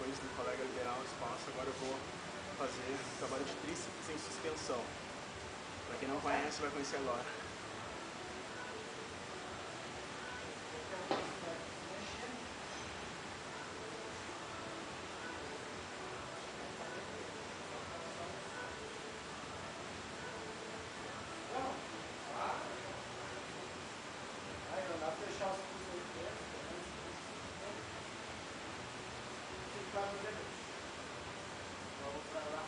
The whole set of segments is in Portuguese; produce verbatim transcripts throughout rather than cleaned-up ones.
depois do colega liberar o espaço, agora eu vou fazer o trabalho de tríceps em suspensão. Para quem não conhece, vai conhecer agora. Fechar os pulsos aí, vamos pra lá.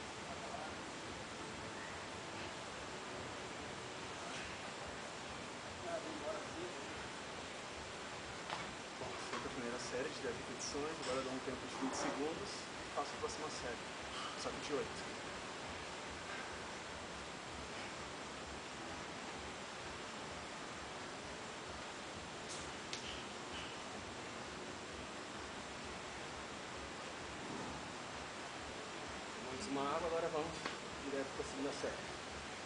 Bom, feita a primeira série de dez repetições, agora eu dou um tempo de vinte segundos e faço a próxima série, só que de oito. Tomamos uma água, agora vamos direto para a segunda série.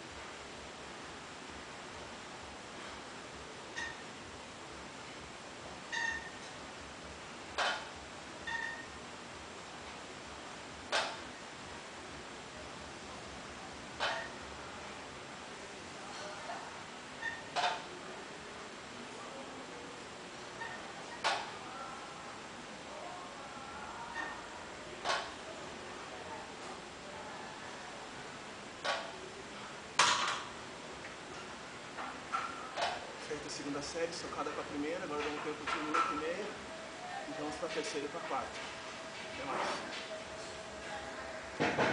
Feita a segunda série, socada com a primeira, agora dou um tempo de um minuto e meio e vamos para a terceira e para a quarta. Até mais.